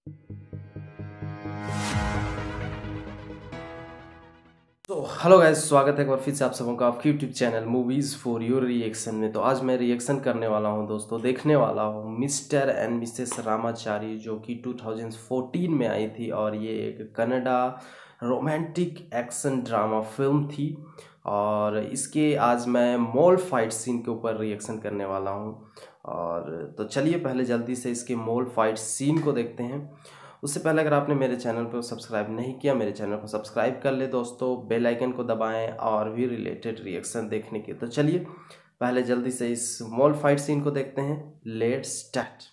तो hello guys, स्वागत है एक बार फिर से आप सबों का आपके YouTube channel movies for your reaction में। तो आज मैं रिएक्शन करने वाला हूं दोस्तों, देखने वाला हूं मिस्टर एंड मिसेस रामाचारी, जो कि 2014 में आई थी और ये एक Kannada romantic action drama film थी। और इसके आज मैं मॉल फाइट सीन के ऊपर रिएक्शन करने वाला हूं। और तो चलिए पहले जल्दी से इसके मॉल फाइट सीन को देखते हैं। उससे पहले अगर आपने मेरे चैनल को सब्सक्राइब नहीं किया, मेरे चैनल को सब्सक्राइब कर ले दोस्तों, बेल आइकन को दबाएं और भी रिलेटेड रिएक्शन देखने के। तो चलिए पहले जल्दी से इस मॉल फाइट सीन को देखते हैं। Let's start.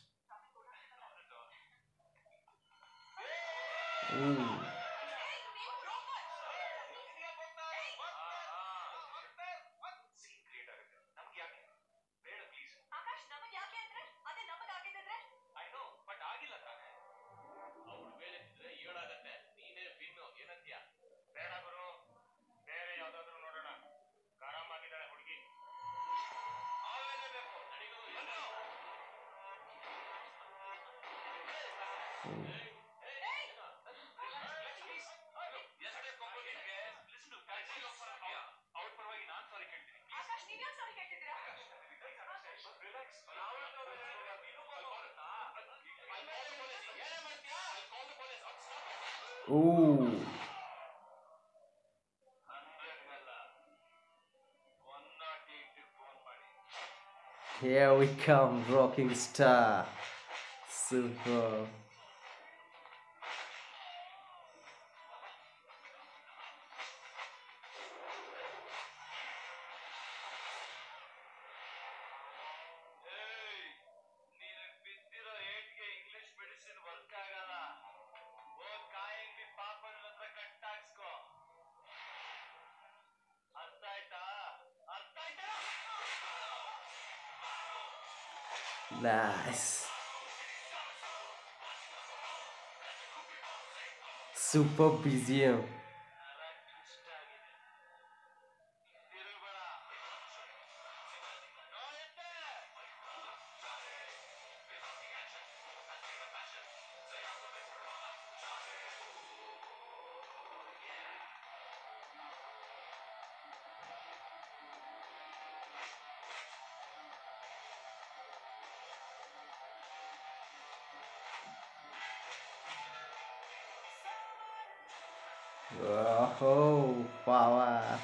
ಆಕಾಶ್ ನಮಗೆ ಯಾಕೆ ಅಂದ್ರೆ ಅದೇ ನಮಗಾಗಿದ್ರೆ ಐ ನೋ ಬಟ್ ಆಗಿಲ್ಲ ತಾನೆ. ಅವ್ರ ಮೇಲೆ ಬಿದ್ರೆ ಏಳಾಗತ್ತೆ. ನೀನೇ ವಿನ್ನು ಏನಂತೀಯ? ಬೇಡ ಗುರು, ಬೇರೆ ಯಾವ್ದಾದ್ರು ನೋಡೋಣ. ಆರಾಮಾಗಿದ್ದಾಳೆ ಹುಡುಗಿ. ಆವೇನೆ ಬೇಕು ನಡಿಗೂ ಎಲ್ಲೋ. ಎಷ್ಟೇ ಕೊಂಬು ನಿನ್ಗೆ ಲಿಸ್ಟ್ ಅವ್ರ ಪರವಾಗಿ ನಾನ್ ಸಾರಿ ಕೇಳ್ತೀನಿ. ಆಕಾಶ್ ನೀವ್ ಯಾಕೆ ಸಾರಿ ಕೇಳ್ತಿದ್ದೀರಾ? Relax. Ooh, here we come, rocking star. Super. ನೀನಗ್ ಬಿದ್ದಿರೋ ಏಟ್ಗೆ ಇಂಗ್ಲಿಷ್ ಮೆಡಿಸಿನ್ ವರ್ಕ್ ಆಗಲ್ಲ. ಹೋಗ್ ಕಾಯಂಗಿ ಪಾಪದ ಹತ್ರ ಕಟ್ಟಾಕ್ಸ್ಕೋ. ಅರ್ಥ ಆಯ್ತಾ? ಅರ್ಥ ಆಯ್ತಾ? Nice. Super BGM. ಕರೆಕ್ಟ್ ಇಷ್ಟ ಆಗಿದೆ. ತಿರುಗ್ಬೇಡ. ನೋಡಿದ್ದೆ. Oh, power.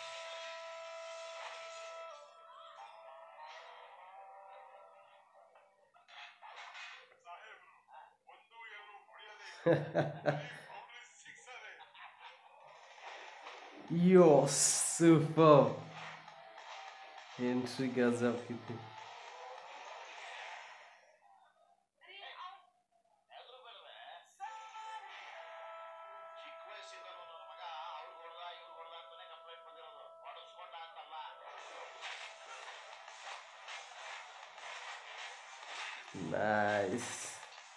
Yo, super. Entry गजब की थी. ಚಿಕ್ಕ ವಯಸ್ಸಿಂದನೂ ನನ್ನ ಮಗ ಅವ್ರು ಹೊಡ್ದ ಇವ್ರು ಹೊಡ್ದ ಅಂತಾನೆ ಕಂಪ್ಲೇಂಟ್ ಬಂದಿರೋದು. ಹೊಡೆಸ್ಕೊಂಡ ಅಂತಲ್ಲ. Nice.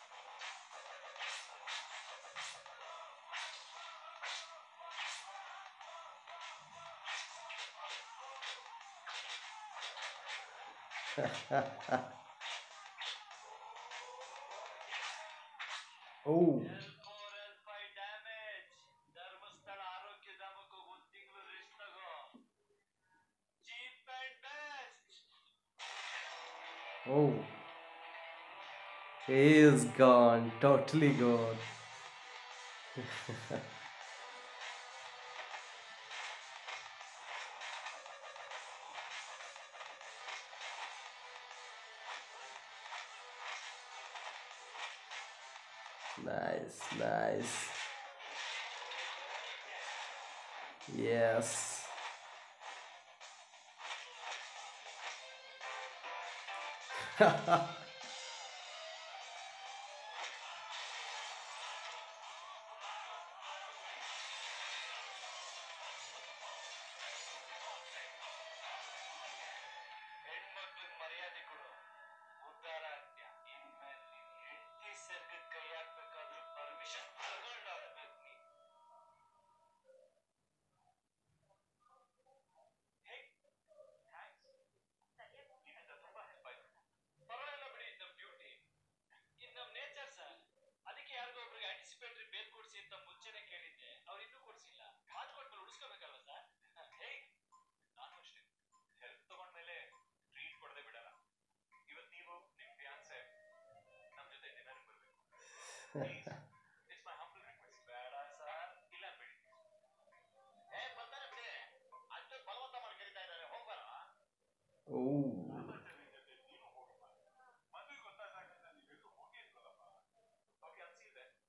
Oh, L4 L5 damage. Dharmasthala ಆರೋಗ್ಯಧಾಮಕ್ಕೆ ಹೋಗಿ ಒಂದ್ ತಿಂಗಳು ರೆಸ್ಟ್ ತಗೋ. Cheap and best. oh. He is gone, totally gone. Nice, nice. Yes. ಹೆಣ್ಮಕ್ಳಿಗೆ ಮರ್ಯಾದೆ ಕೊಡು. ಉದ್ಧಾರ ಆಗ್ತ್ಯ. ಇನ್ಮೇಲೆ ನಿನ್ ಹೆಂಡತಿ ಸರ್ಗಕ್ಕೆ ಕೈ ಹಾಕ್ಬೇಕಾದ್ರೂ ಪರ್ಮಿಷನ್ ತಗೊಂಡಾಗ್ಬೇಕು ನೀನು. ಹೇ ಥ್ಯಾಂಕ್ಸ್. ನಿನ್ನಿಂದ ತುಂಬಾ ಹೆಲ್ಪ್ ಆಯ್ತು. ಪರವಾಗಿಲ್ಲ ಬಿಡಿ. It's my humble request. ಬೇಡ ಸರ್, ಇಲ್ಲ ಬಿಡಿ. ಬರ್ತಾರೆ ಬಿಡಿ. ಅಷ್ಟೇ ಬಲವಂತ ಮಾಡಿ ಕರೀತಾ ಇದ್ದಾರೆ, ಹೋಗ್ಬಾರ. ಓ ಮದುವೆ ಗೊತ್ತಾದಾಗ ನೀವೆಲ್ಲೂ ಹೋಗಿ ಇಲ್ವಲ್ಲಪ್ಪ. Okay, I'll see you there.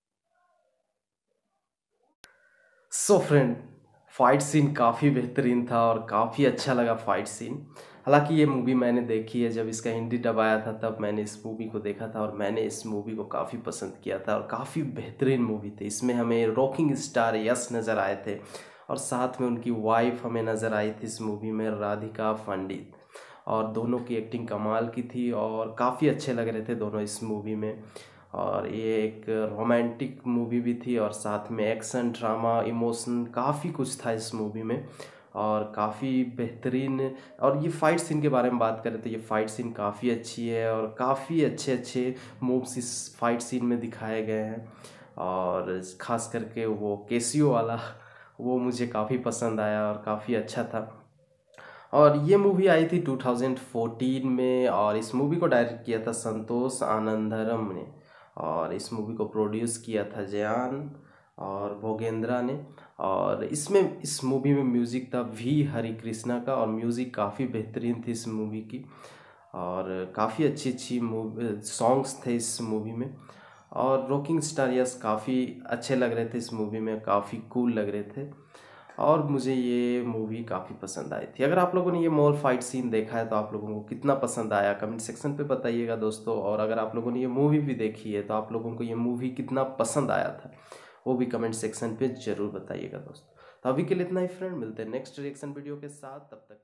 So friend, fight scene काफ़ी बेहतरीन था और काफ़ी अच्छा लगा फाइट सीन। हालांकि ये मूवी मैंने देखी है, जब इसका हिंदी डब आया था तब मैंने इस मूवी को देखा था और मैंने इस मूवी को काफ़ी पसंद किया था और काफ़ी बेहतरीन मूवी थी। इसमें हमें रॉकिंग स्टार यश नज़र आए थे और साथ में उनकी वाइफ हमें नज़र आई थी इस मूवी में, राधिका पंडित। और दोनों की एक्टिंग कमाल की थी और काफ़ी अच्छे लग रहे थे दोनों इस मूवी में। और ये एक रोमांटिक मूवी भी थी और साथ में एक्शन, ड्रामा, इमोशन काफ़ी कुछ था इस मूवी में और काफ़ी बेहतरीन। और ये फ़ाइट सीन के बारे में बात करें तो ये फ़ाइट सीन काफ़ी अच्छी है और काफ़ी अच्छे अच्छे मूव्स इस फाइट सीन में दिखाए गए हैं। और ख़ास करके वो केसियो वाला वो मुझे काफ़ी पसंद आया और काफ़ी अच्छा था। और ये मूवी आई थी 2014 में और इस मूवी को डायरेक्ट किया था संतोष आनंदरम ने और इस मूवी को प्रोड्यूस किया था जयान और भोगेंद्रा ने। और इसमें इस मूवी में म्यूज़िक था वी हरि कृष्णा का और म्यूज़िक काफ़ी बेहतरीन थी इस मूवी की और काफ़ी अच्छी अच्छी सॉन्ग्स थे इस मूवी में। और रॉकिंग स्टार यस काफ़ी अच्छे लग रहे थे इस मूवी में, काफ़ी कूल लग रहे थे और मुझे ये मूवी काफ़ी पसंद आई थी। अगर आप लोगों ने ये मॉल फाइट सीन देखा है तो आप लोगों को कितना पसंद आया कमेंट सेक्शन पे बताइएगा दोस्तों। और अगर आप लोगों ने ये मूवी भी देखी है तो आप लोगों को ये मूवी कितना पसंद आया था वो भी कमेंट सेक्शन पे ज़रूर बताइएगा दोस्तों। तो अभी के लिए इतना ही फ्रेंड, मिलते हैं नेक्स्ट रिएक्शन वीडियो के साथ, तब तक